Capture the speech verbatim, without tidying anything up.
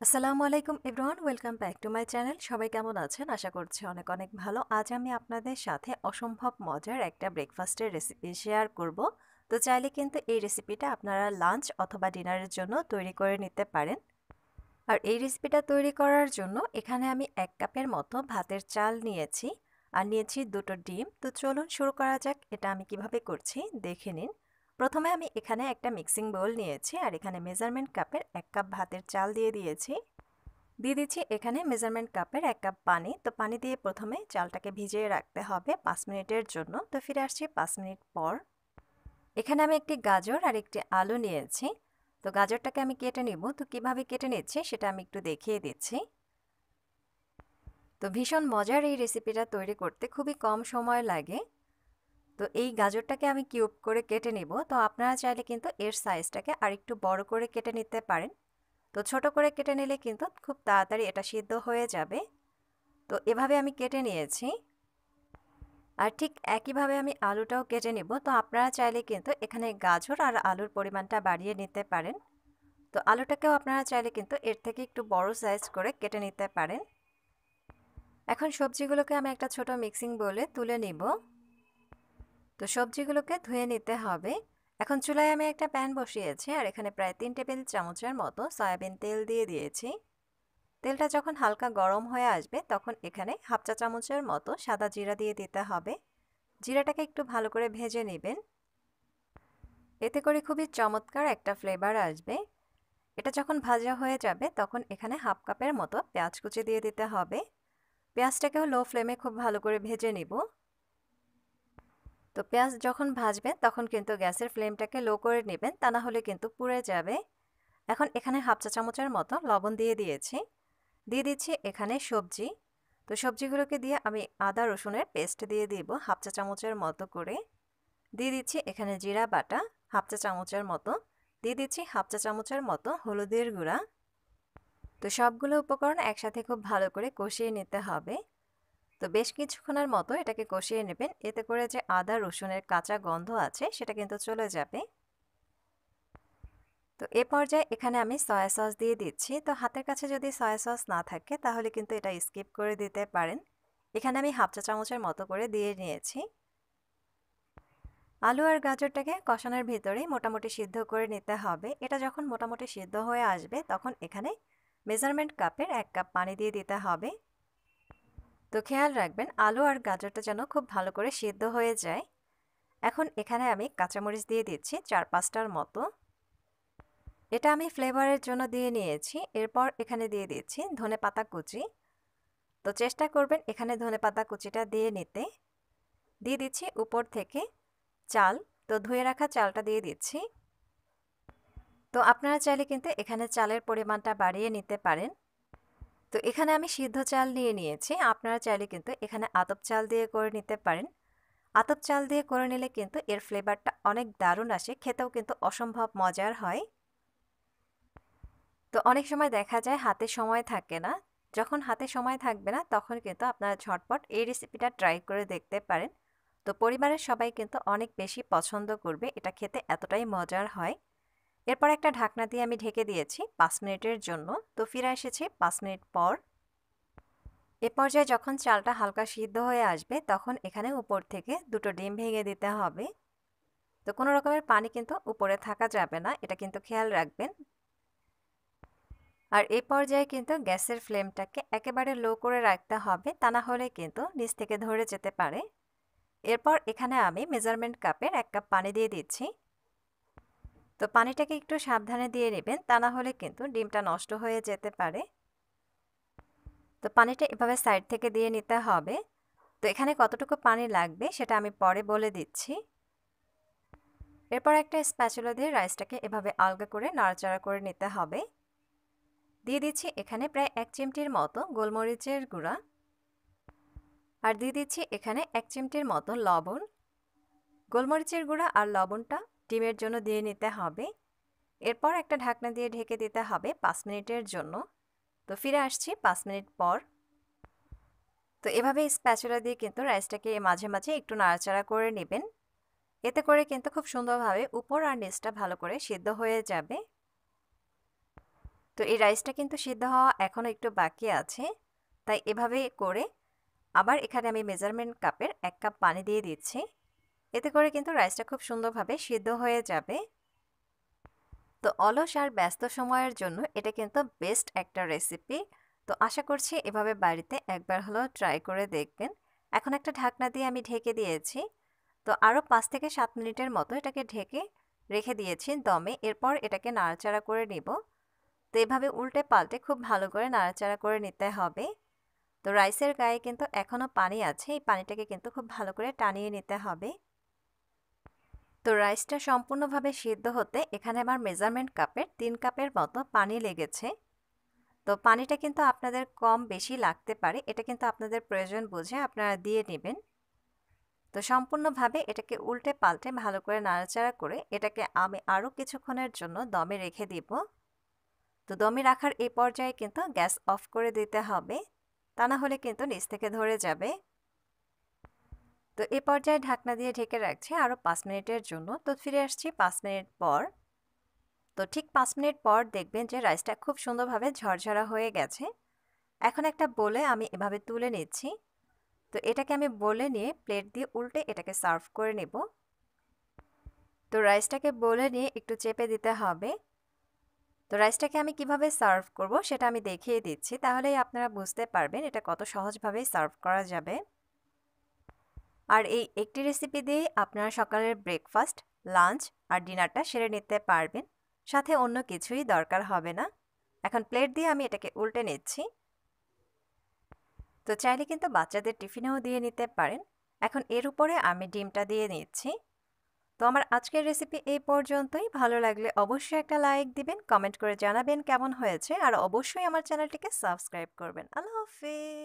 আসসালামু আলাইকুম everyone, welcome back to my channel. সবাই কেমন আছেন? আশা করছি অনেক অনেক ভালো। আজ আমি আপনাদের সাথে অসম্ভব মজার একটা ব্রেকফাস্টের রেসিপি শেয়ার করব। তো চাইলে কিন্তু এই রেসিপিটা আপনারা লাঞ্চ অথবা ডিনারের জন্য তৈরি করে নিতে পারেন। আর এই রেসিপিটা তৈরি করার জন্য এখানে আমি এক কাপের মতো ভাতের চাল নিয়েছি আর নিয়েছি দুটো ডিম। তো চলুন শুরু করা যাক। এটা আমি কিভাবে করছি দেখে নিন। প্রথমে আমি এখানে একটা মিক্সিং বোল নিয়েছি আর এখানে মেজারমেন্ট কাপের এক কাপ ভাতের চাল দিয়ে দিয়েছি। দিয়ে দিচ্ছি এখানে মেজারমেন্ট কাপের এক কাপ পানি। তো পানি দিয়ে প্রথমে চালটাকে ভিজিয়ে রাখতে হবে পাঁচ মিনিটের জন্য। তো ফিরে আসছি পাঁচ মিনিট পর। এখানে আমি একটি গাজর আর একটি আলু নিয়েছি। তো গাজরটাকে আমি কেটে নিব। তো কিভাবে কেটে নিচ্ছি সেটা আমি একটু দেখিয়ে দিচ্ছি। তো ভীষণ মজার এই রেসিপিটা তৈরি করতে খুবই কম সময় লাগে। তো এই গাজরটাকে আমি কিউব করে কেটে নিব। তো আপনারা চাইলে কিন্তু এর সাইজটাকে আর একটু বড় করে কেটে নিতে পারেন। তো ছোট করে কেটে নিলে কিন্তু খুব তাড়াতাড়ি এটা সিদ্ধ হয়ে যাবে। তো এভাবে আমি কেটে নিয়েছি। আর ঠিক একইভাবে আমি আলুটাও কেটে নিব। তো আপনারা চাইলে কিন্তু এখানে গাজর আর আলুর পরিমাণটা বাড়িয়ে নিতে পারেন। তো আলুটাকেও আপনারা চাইলে কিন্তু এর থেকে একটু বড় সাইজ করে কেটে নিতে পারেন। এখন সবজিগুলোকে আমি একটা ছোট মিক্সিং বোলে তুলে নিব। তো সবজিগুলোকে ধুয়ে নিতে হবে। এখন চুলায় আমি একটা প্যান বসিয়েছি আর এখানে প্রায় তিন টেবিল চামচের মতো সয়াবিন তেল দিয়ে দিয়েছি। তেলটা যখন হালকা গরম হয়ে আসবে তখন এখানে হাফ চা চামচের মতো সাদা জিরা দিয়ে দিতে হবে। জিরাটাকে একটু ভালো করে ভেজে নেবেন। এতে করে খুবই চমৎকার একটা ফ্লেভার আসবে। এটা যখন ভাজা হয়ে যাবে তখন এখানে হাফ কাপের মতো পেঁয়াজ কুচি দিয়ে দিতে হবে। পেঁয়াজটাকেও লো ফ্লেমে খুব ভালো করে ভেজে নিব। তো পেঁয়াজ যখন ভাজবেন তখন কিন্তু গ্যাসের ফ্লেমটাকে লো করে নেবেন, তা না হলে কিন্তু পুড়ে যাবে। এখন এখানে হাফ চা চামচের মতো লবণ দিয়ে দিয়েছি। দিয়ে দিচ্ছি এখানে সবজি। তো সবজিগুলোকে দিয়ে আমি আদা রসুনের পেস্ট দিয়ে দিব হাফ চা চামচের মতো করে। দিয়ে দিচ্ছি এখানে জিরা বাটা হাফ চা চামচের মতো। দিয়ে দিচ্ছি হাফ চা চামচের মতো হলুদের গুঁড়া। তো সবগুলো উপকরণ একসাথে খুব ভালো করে কষিয়ে নিতে হবে। তো বেশ কিছুক্ষণের মতো এটাকে কষিয়ে নেবেন। এতে করে যে আদা রসুনের কাঁচা গন্ধ আছে সেটা কিন্তু চলে যাবে। তো এ পর্যায়ে এখানে আমি সয়া সস দিয়ে দিচ্ছি। তো হাতের কাছে যদি সয়া সস না থাকে তাহলে কিন্তু এটা স্কিপ করে দিতে পারেন। এখানে আমি হাফ চা চামচের মতো করে দিয়ে নিয়েছি। আলু আর গাজরটাকে কষানোর ভিতরেই মোটামুটি সিদ্ধ করে নিতে হবে। এটা যখন মোটামুটি সিদ্ধ হয়ে আসবে তখন এখানে মেজারমেন্ট কাপের এক কাপ পানি দিয়ে দিতে হবে। তো খেয়াল রাখবেন আলু আর গাজরটা যেন খুব ভালো করে সিদ্ধ হয়ে যায়। এখন এখানে আমি কাঁচামরিচ দিয়ে দিচ্ছি চার পাঁচটার মতো। এটা আমি ফ্লেভারের জন্য দিয়ে নিয়েছি। এরপর এখানে দিয়ে দিচ্ছি ধনেপাতা কুচি। তো চেষ্টা করবেন এখানে ধনেপাতা কুচিটা দিয়ে নিতে। দিয়ে দিচ্ছি উপর থেকে চাল। তো ধুয়ে রাখা চালটা দিয়ে দিচ্ছি। তো আপনারা চাইলে কিন্তু এখানে চালের পরিমাণটা বাড়িয়ে নিতে পারেন। তো এখানে আমি সিদ্ধ চাল নিয়ে নিয়েছি। আপনারা চাইলে কিন্তু এখানে আতপ চাল দিয়ে করে নিতে পারেন। আতপ চাল দিয়ে করে নিলে কিন্তু এর ফ্লেভারটা অনেক দারুণ আসে, খেতেও কিন্তু অসম্ভব মজার হয়। তো অনেক সময় দেখা যায় হাতে সময় থাকে না। যখন হাতে সময় থাকবে না তখন কিন্তু আপনারা ঝটপট এই রেসিপিটা ট্রাই করে দেখতে পারেন। তো পরিবারের সবাই কিন্তু অনেক বেশি পছন্দ করবে, এটা খেতে এতটাই মজার হয়। এরপর একটা ঢাকনা দিয়ে আমি ঢেকে দিয়েছি পাঁচ মিনিটের জন্য। তো ফিরে এসেছি পাঁচ মিনিট পর। এ পর্যায়ে যখন চালটা হালকা সিদ্ধ হয়ে আসবে তখন এখানে উপর থেকে দুটো ডিম ভেঙে দিতে হবে। তো কোনো রকমের পানি কিন্তু উপরে থাকা যাবে না, এটা কিন্তু খেয়াল রাখবেন। আর এই পর্যায়ে কিন্তু গ্যাসের ফ্লেমটাকে একেবারে লো করে রাখতে হবে, তা না হলে কিন্তু নিচ থেকে ধরে যেতে পারে। এরপর এখানে আমি মেজারমেন্ট কাপের এক কাপ পানি দিয়ে দিচ্ছি। তো পানিটাকে একটু সাবধানে দিয়ে নেবেন, তা না হলে কিন্তু ডিমটা নষ্ট হয়ে যেতে পারে। তো পানিটা এভাবে সাইড থেকে দিয়ে নিতে হবে। তো এখানে কতটুকু পানি লাগবে সেটা আমি পরে বলে দিচ্ছি। এরপর একটা স্প্যাচুলা দিয়ে রাইসটাকে এভাবে আলগা করে নাড়াচাড়া করে নিতে হবে। দিয়ে দিচ্ছি এখানে প্রায় এক চিমটির মতো গোলমরিচের গুঁড়া। আর দিয়ে দিচ্ছি এখানে এক চিমটির মতো লবণ। গোলমরিচের গুঁড়া আর লবণটা ডিমের জন্য দিয়ে নিতে হবে। এরপর একটা ঢাকনা দিয়ে ঢেকে দিতে হবে পাঁচ মিনিটের জন্য। তো ফিরে আসছি পাঁচ মিনিট পর। তো এভাবে স্প্যাচুলা দিয়ে কিন্তু রাইসটাকে মাঝে মাঝে একটু নাড়াচাড়া করে নেবেন। এতে করে কিন্তু খুব সুন্দরভাবে উপর আর নিচটা ভালো করে সিদ্ধ হয়ে যাবে। তো এই রাইসটা কিন্তু সিদ্ধ হওয়া এখনও একটু বাকি আছে, তাই এভাবে করে আবার এখানে আমি মেজারমেন্ট কাপের এক কাপ পানি দিয়ে দিচ্ছি। এতে করে কিন্তু রাইসটা খুব সুন্দরভাবে সিদ্ধ হয়ে যাবে। তো অলস আর ব্যস্ত সময়ের জন্য এটা কিন্তু বেস্ট একটা রেসিপি। তো আশা করছি এভাবে বাড়িতে একবার হলেও ট্রাই করে দেখবেন। এখন একটা ঢাকনা দিয়ে আমি ঢেকে দিয়েছি। তো আরও পাঁচ থেকে সাত মিনিটের মতো এটাকে ঢেকে রেখে দিয়েছি দমে। এরপর এটাকে নাড়াচাড়া করে নিব। তো এভাবে উল্টে পাল্টে খুব ভালো করে নাড়াচাড়া করে নিতে হবে। তো রাইসের গায়ে কিন্তু এখনও পানি আছে, এই পানিটাকে কিন্তু খুব ভালো করে টানিয়ে নিতে হবে। তো রাইসটা সম্পূর্ণভাবে সিদ্ধ হতে এখানে আমার মেজারমেন্ট কাপের তিন কাপের মতো পানি লেগেছে। তো পানিটা কিন্তু আপনাদের কম বেশি লাগতে পারে, এটা কিন্তু আপনাদের প্রয়োজন বুঝে আপনারা দিয়ে নেবেন। তো সম্পূর্ণভাবে এটাকে উল্টে পাল্টে ভালো করে নাড়াচাড়া করে এটাকে আমি আরও কিছুক্ষণের জন্য দমে রেখে দিব। তো দমে রাখার এই পর্যায়ে কিন্তু গ্যাস অফ করে দিতে হবে, তা না হলে কিন্তু নিচ থেকে ধরে যাবে। তো এই পর্যায়ে ঢাকনা দিয়ে ঢেকে রাখছি আরও পাঁচ মিনিটের জন্য। তো ফিরে আসছি পাঁচ মিনিট পর। তো ঠিক পাঁচ মিনিট পর দেখবেন যে রাইসটা খুব সুন্দরভাবে ঝরঝরা হয়ে গেছে। এখন একটা বোলে আমি এভাবে তুলে নিচ্ছি। তো এটাকে আমি বোলে নিয়ে প্লেট দিয়ে উল্টে এটাকে সার্ভ করে নেব। তো রাইসটাকে বোলে নিয়ে একটু চেপে দিতে হবে। তো রাইসটাকে আমি কিভাবে সার্ভ করব সেটা আমি দেখিয়ে দিচ্ছি, তাহলেই আপনারা বুঝতে পারবেন এটা কত সহজভাবেই সার্ভ করা যাবে। আর এই একটি রেসিপি দিয়েই আপনারা সকালের ব্রেকফাস্ট, লাঞ্চ আর ডিনারটা সেরে নিতে পারবেন, সাথে অন্য কিছুই দরকার হবে না। এখন প্লেট দিয়ে আমি এটাকে উল্টে নিচ্ছি। তো চাইলে কিন্তু বাচ্চাদের টিফিনেও দিয়ে নিতে পারেন। এখন এর উপরে আমি ডিমটা দিয়ে নিচ্ছি। তো আমার আজকের রেসিপি এই পর্যন্তই। ভালো লাগলে অবশ্যই একটা লাইক দিবেন, কমেন্ট করে জানাবেন কেমন হয়েছে, আর অবশ্যই আমার চ্যানেলটিকে সাবস্ক্রাইব করবেন। আল্লাহ হাফেজ।